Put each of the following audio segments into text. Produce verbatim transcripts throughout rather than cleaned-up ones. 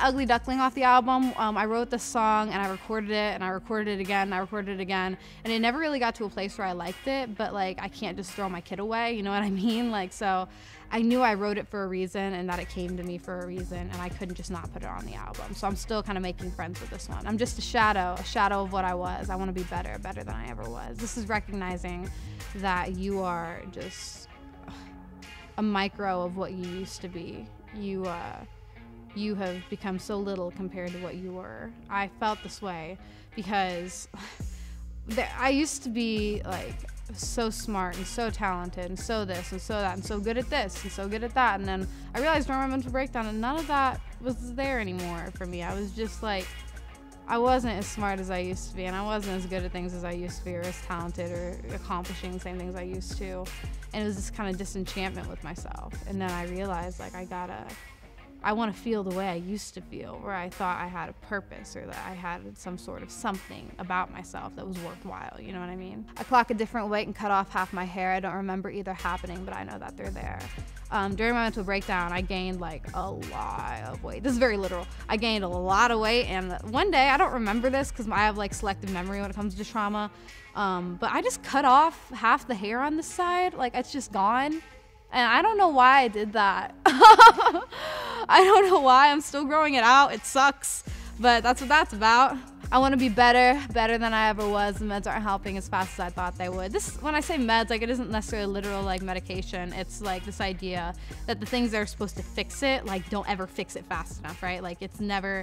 Ugly Duckling off the album. Um, I wrote this song and I recorded it and I recorded it again and I recorded it again. And it never really got to a place where I liked it, but like I can't just throw my kid away, you know what I mean? Like, so I knew I wrote it for a reason and that it came to me for a reason, and I couldn't just not put it on the album. So I'm still kind of making friends with this one. I'm just a shadow, a shadow of what I was. I want to be better, better than I ever was. This is recognizing that you are just a micro of what you used to be. You, uh, you have become so little compared to what you were. I felt this way because I used to be like so smart and so talented and so this and so that and so good at this and so good at that, and then I realized during my mental breakdown and none of that was there anymore for me. I was just like, I wasn't as smart as I used to be, and I wasn't as good at things as I used to be, or as talented or accomplishing the same things I used to, and it was this kind of disenchantment with myself. And then I realized, like, I gotta I want to feel the way I used to feel, where I thought I had a purpose or that I had some sort of something about myself that was worthwhile, you know what I mean? I clock a different weight and cut off half my hair. I don't remember either happening, but I know that they're there. Um, during my mental breakdown, I gained like a lot of weight. This is very literal. I gained a lot of weight, and one day, I don't remember this because I have like selective memory when it comes to trauma, um, but I just cut off half the hair on this side. Like, it's just gone. And I don't know why I did that. I don't know why. I'm still growing it out. It sucks, but that's what that's about. I want to be better, better than I ever was. The meds aren't helping as fast as I thought they would. This, when I say meds, like, it isn't necessarily literal like medication. It's like this idea that the things that are supposed to fix it, like, don't ever fix it fast enough, right? Like, it's never,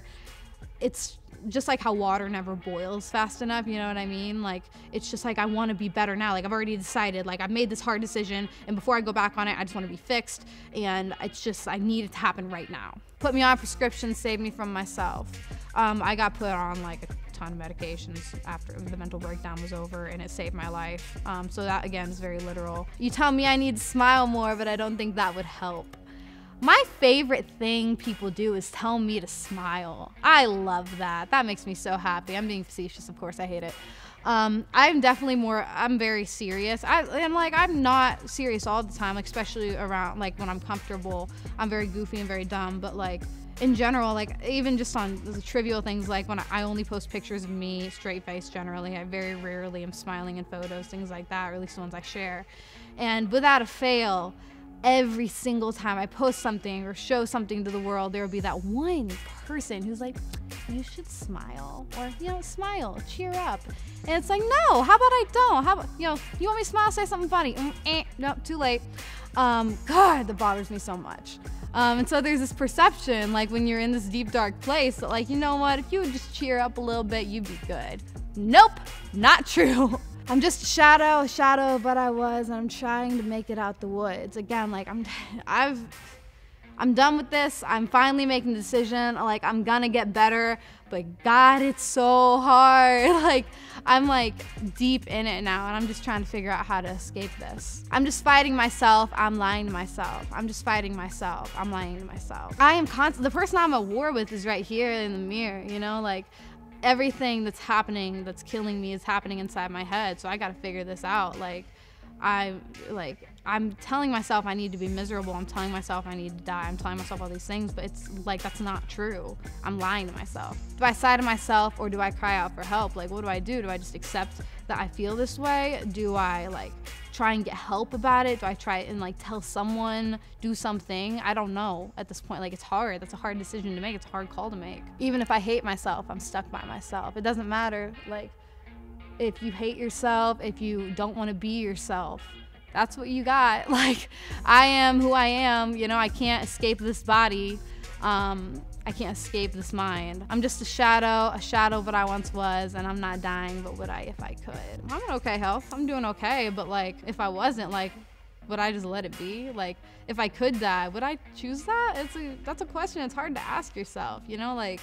it's just like how water never boils fast enough, you know what I mean? Like, it's just like, I want to be better now. Like, I've already decided, like, I've made this hard decision, and before I go back on it, I just want to be fixed, and it's just, I need it to happen right now. Put me on a prescription, saved me from myself. Um, I got put on like a ton of medications after the mental breakdown was over, and it saved my life. Um, so that, again, is very literal. You tell me I need to smile more, but I don't think that would help. My favorite thing people do is tell me to smile. I love that. That makes me so happy. I'm being facetious, of course, I hate it. Um, I'm definitely more, I'm very serious. I, and like, I'm not serious all the time, like, especially around, like, when I'm comfortable. I'm very goofy and very dumb, but like, in general, like, even just on the trivial things, like when I only post pictures of me straight face generally, I very rarely am smiling in photos, things like that, or at least the ones I share. And without a fail, every single time I post something or show something to the world, there will be that one person who's like, you should smile, or, you know, smile, cheer up. And it's like, no, how about I don't? How about, you know, you want me to smile, say something funny? Mm, eh, no, too late. Um, God, that bothers me so much. Um, and so there's this perception, like, when you're in this deep, dark place, that, like, you know what, if you would just cheer up a little bit, you'd be good. Nope, not true. I'm just a shadow, a shadow of what I was, and I'm trying to make it out the woods. Again, like, I'm, I've, I'm done with this. I'm finally making the decision. Like, I'm gonna get better, but God, it's so hard. Like, I'm like deep in it now, and I'm just trying to figure out how to escape this. I'm just fighting myself. I'm lying to myself. I'm just fighting myself. I'm lying to myself. I am constant. The person I'm at war with is right here in the mirror, you know, like, everything that's happening, that's killing me, is happening inside my head. So I gotta figure this out. Like, I, like, I'm telling myself I need to be miserable. I'm telling myself I need to die. I'm telling myself all these things, but it's like, that's not true. I'm lying to myself. Do I sigh to myself, or do I cry out for help? Like, what do I do? Do I just accept that I feel this way? Do I, like, try and get help about it? Do I try and, like, tell someone, do something? I don't know at this point. Like, it's hard. That's a hard decision to make. It's a hard call to make. Even if I hate myself, I'm stuck by myself. It doesn't matter. Like, if you hate yourself, if you don't want to be yourself, that's what you got. Like, I am who I am. You know, I can't escape this body. Um, I can't escape this mind. I'm just a shadow, a shadow of what I once was, and I'm not dying, but would I if I could? I'm in okay health. I'm doing okay, but like, if I wasn't, like, would I just let it be? Like, if I could die, would I choose that? It's a, that's a question it's hard to ask yourself, you know? Like,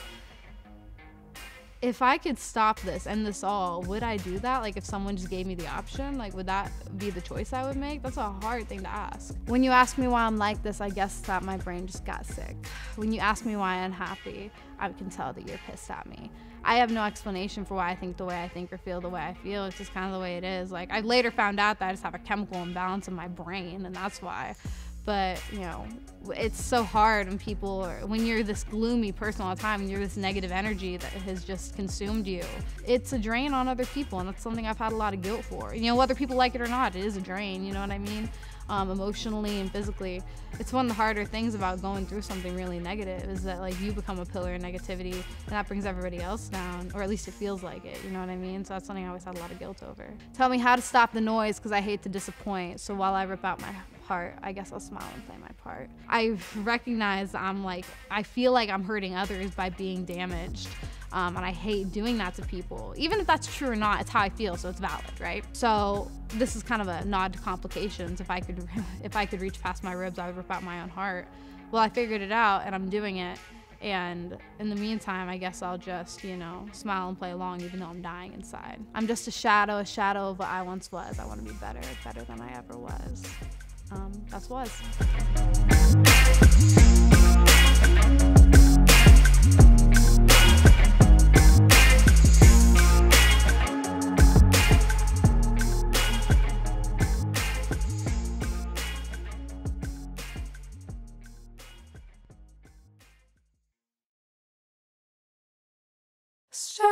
if I could stop this, end this all, would I do that? Like, if someone just gave me the option, like, would that be the choice I would make? That's a hard thing to ask. When you ask me why I'm like this, I guess that my brain just got sick. When you ask me why I'm happy, I can tell that you're pissed at me. I have no explanation for why I think the way I think or feel the way I feel. It's just kind of the way it is. Like, I later found out that I just have a chemical imbalance in my brain, and that's why. But, you know, it's so hard when people are, when you're this gloomy person all the time and you're this negative energy that has just consumed you. It's a drain on other people, and that's something I've had a lot of guilt for. You know, whether people like it or not, it is a drain, you know what I mean? Um, emotionally and physically. It's one of the harder things about going through something really negative is that, like, you become a pillar of negativity, and that brings everybody else down, or at least it feels like it, you know what I mean? So that's something I always had a lot of guilt over. Tell me how to stop the noise, because I hate to disappoint. So while I rip out my part, I guess I'll smile and play my part. I recognize I'm like, I feel like I'm hurting others by being damaged. Um, and I hate doing that to people. Even if that's true or not, it's how I feel, so it's valid, right? So this is kind of a nod to complications. If I could, if I could reach past my ribs, I would rip out my own heart. Well, I figured it out, and I'm doing it. And in the meantime, I guess I'll just, you know, smile and play along, even though I'm dying inside. I'm just a shadow, a shadow of what I once was. I want to be better, better than I ever was. Um, that's was. Straight